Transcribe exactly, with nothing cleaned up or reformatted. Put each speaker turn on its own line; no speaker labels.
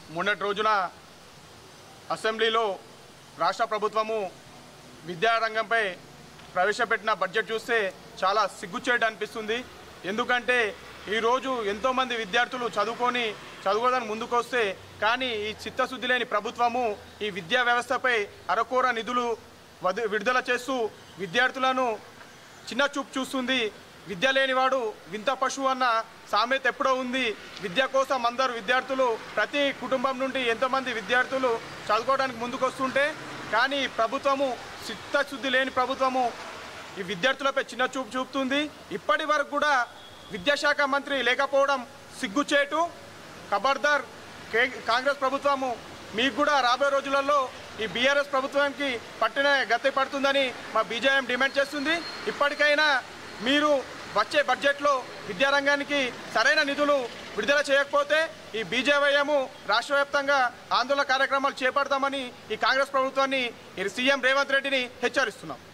మొన్నటి రోజున అసెంబ్లీలో రాష్ట్ర ప్రభుత్వము విద్యారంగంపై ప్రవేశపెట్టిన బడ్జెట్ చూస్తే చాలా సిగ్గుచేటు అనిపిస్తుంది. ఎందుకంటే ఈరోజు ఎంతోమంది విద్యార్థులు చదువుకొని చదువుకోవడానికి ముందుకు వస్తే కానీ ఈ చిత్తశుద్ధి లేని ప్రభుత్వము ఈ విద్యా వ్యవస్థపై అరకొర నిధులు విడుదల చేస్తూ విద్యార్థులను చిన్న చూపు చూస్తుంది. విద్య లేనివాడు వింత పశువు అన్న సామెత ఎప్పుడో ఉంది. విద్య కోసం అందరూ విద్యార్థులు ప్రతి కుటుంబం నుండి ఎంతోమంది విద్యార్థులు చదువుకోవడానికి ముందుకు వస్తుంటే కానీ ప్రభుత్వము చిత్తశుద్ధి లేని ప్రభుత్వము ఈ విద్యార్థులపై చిన్న చూపు చూపుతుంది. ఇప్పటి వరకు కూడా విద్యాశాఖ మంత్రి లేకపోవడం సిగ్గుచేటు. ఖబర్దార్ కాంగ్రెస్ ప్రభుత్వము మీకు కూడా రాబోయే రోజులలో ఈ బీఆర్ఎస్ ప్రభుత్వానికి పట్టిన గతి పడుతుందని మా బీజేఎం డిమాండ్ చేస్తుంది. ఇప్పటికైనా మీరు వచ్చే బడ్జెట్లో విద్యారంగానికి సరైన నిధులు విడుదల చేయకపోతే ఈ బీజేవైఎము రాష్ట్ర వ్యాప్తంగా ఆందోళన కార్యక్రమాలు చేపడతామని ఈ కాంగ్రెస్ ప్రభుత్వాన్ని సీఎం రేవంత్ రెడ్డిని హెచ్చరిస్తున్నాం.